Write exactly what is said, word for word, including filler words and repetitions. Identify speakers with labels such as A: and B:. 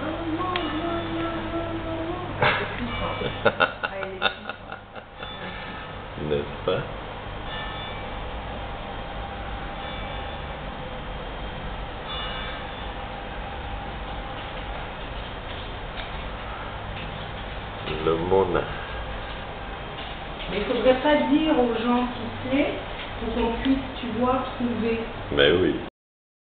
A: N'est-ce pas? Le Mona.
B: Mais il faudrait pas dire aux gens qui c'est pour qu'on puisse, tu vois, trouver.
A: Ben oui.